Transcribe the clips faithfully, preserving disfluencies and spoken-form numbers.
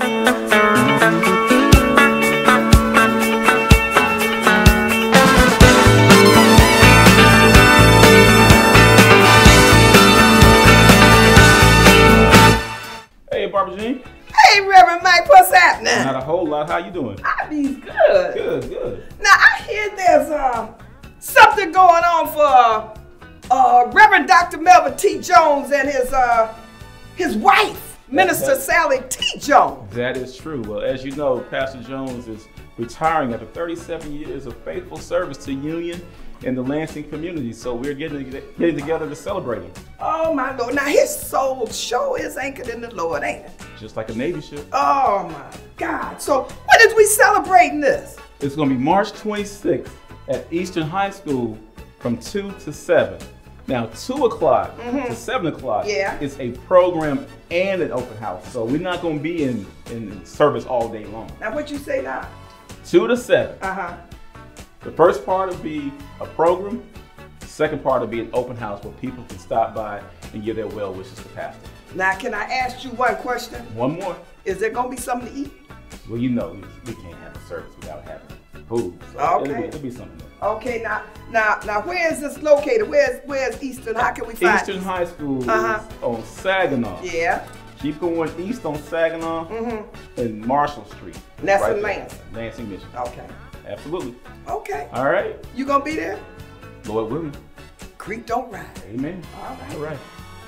Barbara Jean. Hey, Reverend Mike, what's happening? Not a whole lot. How you doing? I be good. Good, good. Now, I hear there's uh, something going on for uh, Reverend Doctor Melvin T. Jones and his uh, his wife, Minister that, that, Sally T. Jones. That is true. Well, as you know, Pastor Jones is retiring after thirty-seven years of faithful service to Union and the Lansing community. So we're getting, getting together to celebrate him. Oh, my Lord. Now, his soul sure is anchored in the Lord, ain't it? Just like a Navy ship. Oh, my God. So when is we celebrating this? It's going to be March twenty-sixth at Eastern High School from two to seven. Now, two o'clock mm-hmm. to seven o'clock yeah. is a program and an open house. So we're not going to be in, in service all day long. Now, what you say now? two to seven. Uh-huh. The first part will be a program. The second part will be an open house where people can stop by and give their well wishes to Pastor. Now, can I ask you one question? One more. Is there going to be something to eat? Well, you know, we, we can't have a service without having food. So okay. It'll be, it'll be something there. Okay, now, now, now, where is this located? Where's, where's Eastern? How can we find Eastern High School uh-huh. is on Saginaw. Yeah. Keep going east on Saginaw mm-hmm. and Marshall Street. That's right in Lansing. Lansing, Michigan. Okay. Absolutely. Okay. All right. You gonna be there? Lord willing. Creek don't rise. Amen. All right. All right.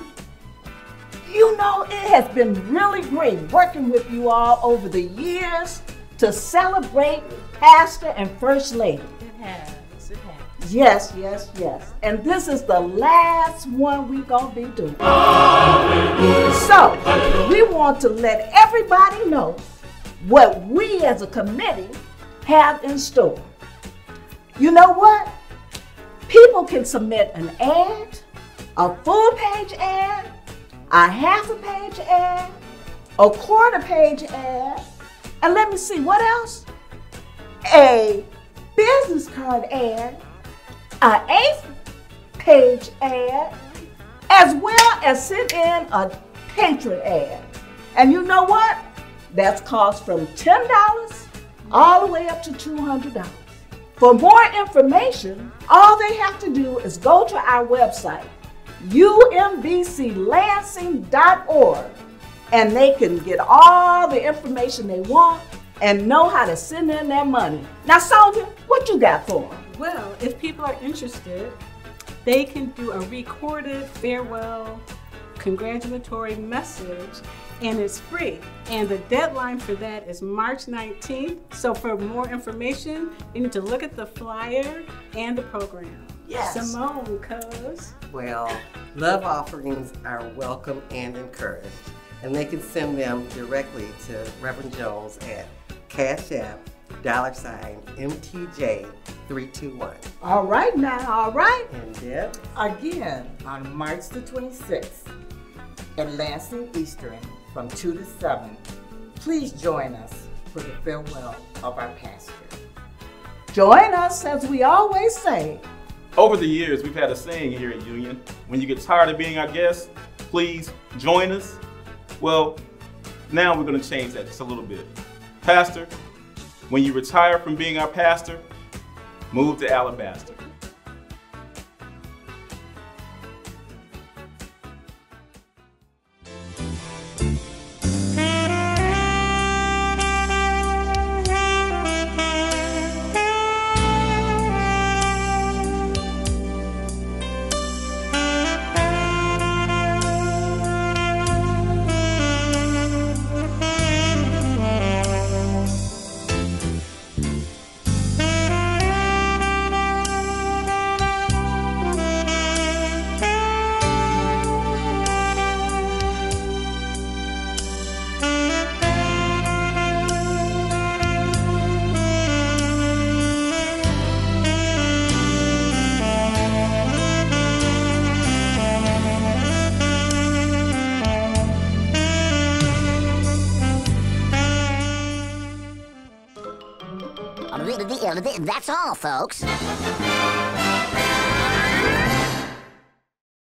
You know, it has been really great working with you all over the years to celebrate Pastor and First Lady. It has. It has. Yes, yes, yes. And this is the last one we gonna be doing. So, we want to let everybody know what we as a committee have in store. You know what? People can submit an ad, a full page ad, a half a page ad, a quarter page ad, and let me see, what else? A business card ad, an eighth page ad, as well as send in a patron ad. And you know what? That's cost from ten dollars all the way up to two hundred dollars. For more information, all they have to do is go to our website, U M B C Lansing dot org, and they can get all the information they want and know how to send in their money. Now, Sonia, what you got for them? Well, if people are interested, they can do a recorded farewell congratulatory message, and it's free. And the deadline for that is March nineteenth. So for more information, you need to look at the flyer and the program. Yes. Simone, cuz. Well, love offerings are welcome and encouraged, and they can send them directly to Reverend Jones at Cash App, dollar sign, M T J three two one. All right now, all right. And Deb? Again, on March the twenty-sixth, at Lansing Eastern, from two to seven, please join us for the farewell of our pastor. Join us, as we always say. Over the years, we've had a saying here at Union: when you get tired of being our guest, please join us. Well, now we're going to change that just a little bit. Pastor, when you retire from being our pastor, move to Alabaster. That's all, folks.